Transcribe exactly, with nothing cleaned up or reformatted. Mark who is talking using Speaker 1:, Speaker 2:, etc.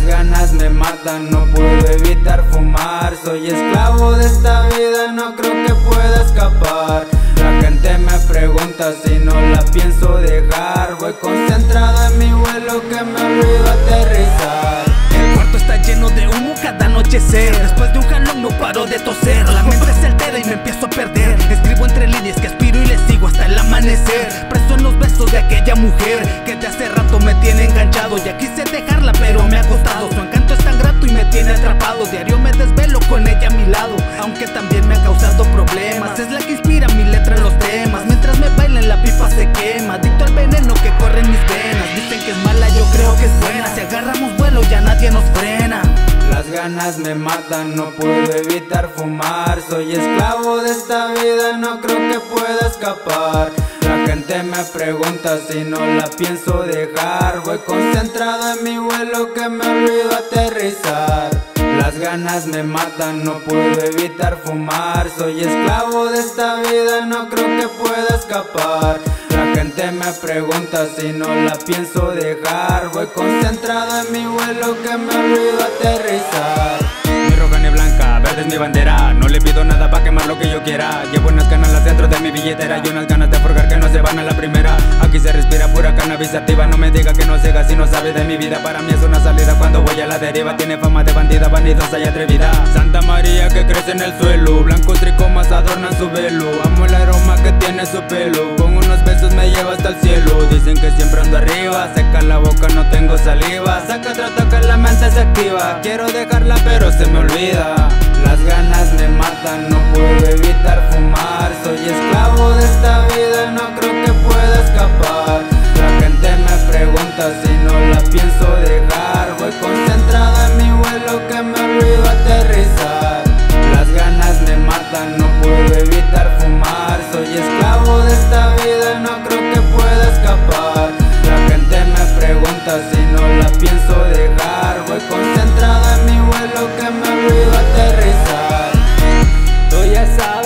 Speaker 1: ganas me matan, no puedo evitar fumar. Soy esclavo de esta vida, no creo que pueda escapar. La gente me pregunta si no la pienso dejar. Voy concentrado en mi vuelo que me olvido aterrizar.
Speaker 2: El cuarto está lleno de humo cada anochecer. Después de un jalón no paro de toser. La mente se altera y me empiezo a perder. Escribo entre líneas que aspiro y le sigo hasta el amanecer. Preso en los besos de aquella mujer que de hace rato me tiene enganchado. Ya quise dejarla pero me ha costado. Su encanto es tan grato y me tiene atrapado. Diario me desvelo con ella a mi lado, aunque también me ha causado problemas. Es la que inspira mi letra en los temas. Mientras me bailan la pipa se quema. Adicto al veneno que corre en mis venas. Dicen que es mala, yo creo que es buena. Si agarramos vuelo ya nadie nos frena.
Speaker 1: Las ganas me matan, no puedo evitar fumar. Soy esclavo de esta vida, no creo que pueda escapar. La gente me pregunta si no la pienso dejar. Voy concentrado en mi vuelo que me olvido aterrizar. Las ganas me matan, no puedo evitar fumar. Soy esclavo de esta vida, no creo que pueda escapar. La gente me pregunta si no la pienso dejar. Voy concentrado en mi vuelo que me olvido aterrizar.
Speaker 3: Mi roja ni blanca, verde es mi bandera. No le pido nada pa' quemar lo que yo quiera. Llevo unas canas dentro de mi billetera y unas ganas de forjar que no se van a la primera. Aquí se respira pura cannabis activa. No me diga que no siga si no sabe de mi vida. Para mí es una salida cuando voy a la deriva. Tiene fama de bandida, vanidosa y atrevida. Santa María que crece en el suelo. Blancos tricomas adornan su velo. Amo el aroma que tiene su pelo. Con unos besos me lleva hasta el cielo. Dicen que siempre ando arriba. Seca la boca, no tengo saliva. Saca trato que la mente se activa. Quiero dejarla pero se me olvida.
Speaker 1: Las ganas me matan, no puedo evitar fumar. Soy esclavo de esta vida, no creo que pueda escapar. La gente me pregunta si no la pienso dejar. Voy concentrado en mi vuelo que me olvido aterrizar. Las ganas me matan, no puedo evitar fumar. Soy esclavo de esta vida, no creo que pueda escapar. La gente me pregunta si no la pienso dejar. Voy concentrado en mi vuelo que me olvido aterrizar. Tú ya sabes